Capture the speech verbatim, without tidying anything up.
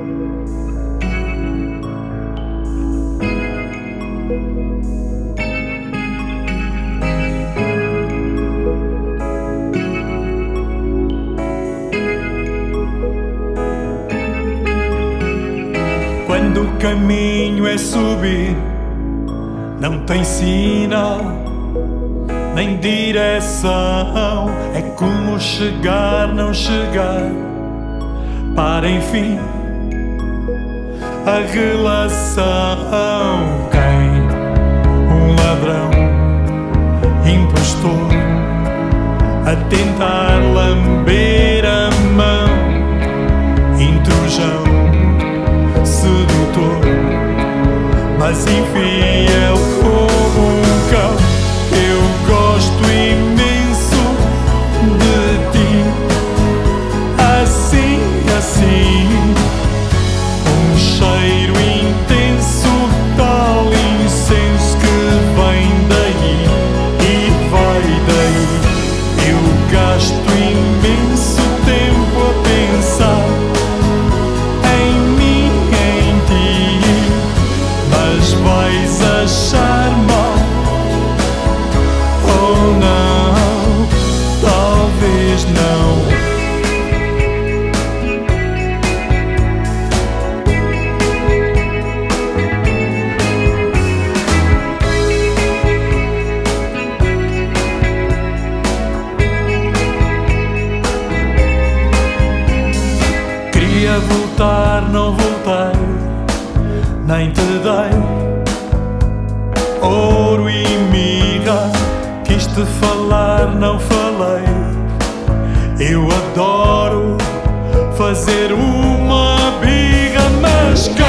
Quando o caminho é subir, não tem sinal nem direção. É como chegar, não chegar, para enfim a relação. Quem? Um ladrão, impostor, a tentar lamber a mão, intrusão, sedutor, mas infiel como um cão. Eu gosto imenso de ti, assim, assim, um cheiro intenso, tal incenso que vem daí e vai daí. Eu gasto imenso tempo a pensar vais achar mal ou não, talvez não. Queria voltar, não voltei, nem te dei ouro e mirra, quis te falar, não falei. Eu adoro fazer uma birra, mas